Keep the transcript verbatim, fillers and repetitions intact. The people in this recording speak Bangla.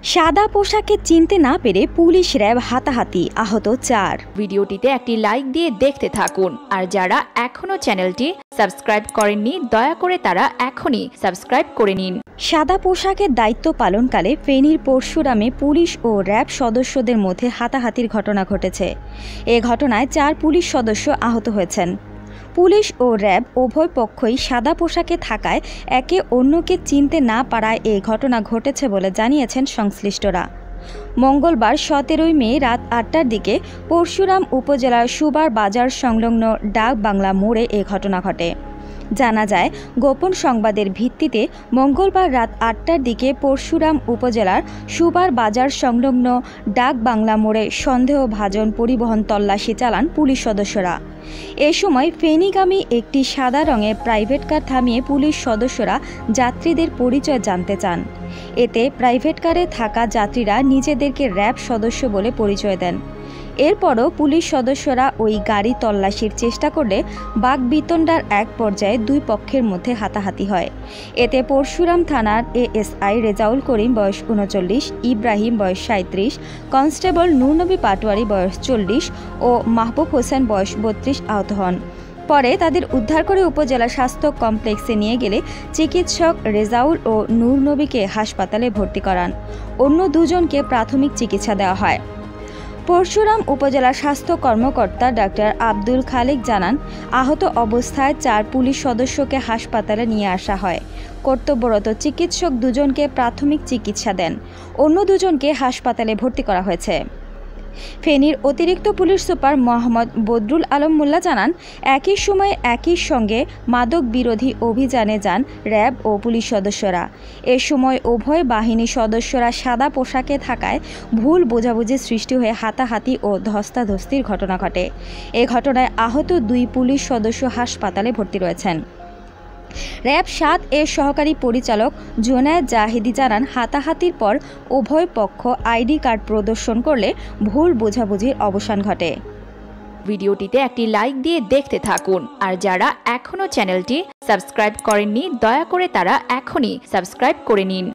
সাদা পোশাকে চিনতে না পেরে পুলিশ র্যাব হাতাহাতি, আহত চার। ভিডিওটিতে একটি লাইক দিয়ে দেখতে থাকুন, আর যারা এখনো চ্যানেলটি সাবস্ক্রাইব করেননি দয়া করে তারা এখনই সাবস্ক্রাইব করে নিন। সাদা পোশাকের দায়িত্ব পালনকালে ফেনীর পরশুরামে পুলিশ ও র্যাব সদস্যদের মধ্যে হাতাহাতির ঘটনা ঘটেছে। এ ঘটনায় চার পুলিশ সদস্য আহত হয়েছেন। পুলিশ ও র্যাব উভয় পক্ষই সাদা পোশাকে থাকায় একে অন্যকে চিনতে না পারায় এ ঘটনা ঘটেছে বলে জানিয়েছেন সংশ্লিষ্টরা। মঙ্গলবার সতেরোই মে রাত আটটার দিকে পরশুরাম উপজেলার সুবার বাজার সংলগ্ন ডাক বাংলা মোড়ে এ ঘটনা ঘটে। জানা যায়, গোপন সংবাদের ভিত্তিতে মঙ্গলবার রাত আটটার দিকে পরশুরাম উপজেলার সুবার বাজার সংলগ্ন ডাক বাংলা মোড়ে সন্দেহভাজন পরিবহন তল্লাশি চালান পুলিশ সদস্যরা। এ সময় ফেনীগামী একটি সাদা রঙের প্রাইভেট কার থামিয়ে পুলিশ সদস্যরা যাত্রীদের পরিচয় জানতে চান। এতে প্রাইভেট কারে থাকা যাত্রীরা নিজেদেরকে র্যাব সদস্য বলে পরিচয় দেন। এরপরও পুলিশ সদস্যরা ওই গাড়ি তল্লাশির চেষ্টা করলে বাকবিতণ্ডার এক পর্যায়ে দুই পক্ষের মধ্যে হাতাহাতি হয়। এতে পরশুরাম থানার এএসআই রেজাউল করিম বয়স উনচল্লিশ, ইব্রাহিম বয়স সাঁত্রিশ, কনস্টেবল নূরনবী পাটোয়ারি বয়স চল্লিশ ও মাহবুব হোসেন বয়স বত্রিশ আহত হন। পরে তাদের উদ্ধার করে উপজেলা স্বাস্থ্য কমপ্লেক্সে নিয়ে গেলে চিকিৎসক রেজাউল ও নূরনবীকে হাসপাতালে ভর্তি করান। অন্য দুজনকে প্রাথমিক চিকিৎসা দেওয়া হয়। পরশুরাম উপজেলা স্বাস্থ্য কর্মকর্তা ডাক্তার আব্দুল খালেক জানান, আহত অবস্থায় চার পুলিশ সদস্যকে হাসপাতালে নিয়ে আসা হয়। কর্তব্যরত চিকিৎসক দুজনকে প্রাথমিক চিকিৎসা দেন, অন্য দুজনকে হাসপাতালে ভর্তি করা হয়েছে। ফেনীর অতিরিক্ত পুলিশ সুপার মোহাম্মদ বদরুল আলম মোল্লা জানান, একই সময়ে একই সঙ্গে মাদক বিরোধী অভিযানে যান র্যাব ও পুলিশ সদস্যরা। এ সময় উভয় বাহিনীর সদস্যরা সাদা পোশাকে থাকায় ভুল বোঝাবুঝি সৃষ্টি হয়ে হাতাহাতি ও ধস্তাধস্তির ঘটনা ঘটে। এ ঘটনায় আহত দুই পুলিশ সদস্য হাসপাতালে ভর্তি রয়েছেন। র্যাব সাত এর সহকারী পরিচালক জুনায়েদ জাহিদি জানান, হাতাহাতির পর উভয় পক্ষ আইডি কার্ড প্রদর্শন করলে ভুল বোঝাবুঝির অবসান ঘটে। ভিডিওটিতে একটি লাইক দিয়ে দেখতে থাকুন, আর যারা এখনো চ্যানেলটি সাবস্ক্রাইব করেননি দয়া করে তারা এখনই সাবস্ক্রাইব করে নিন।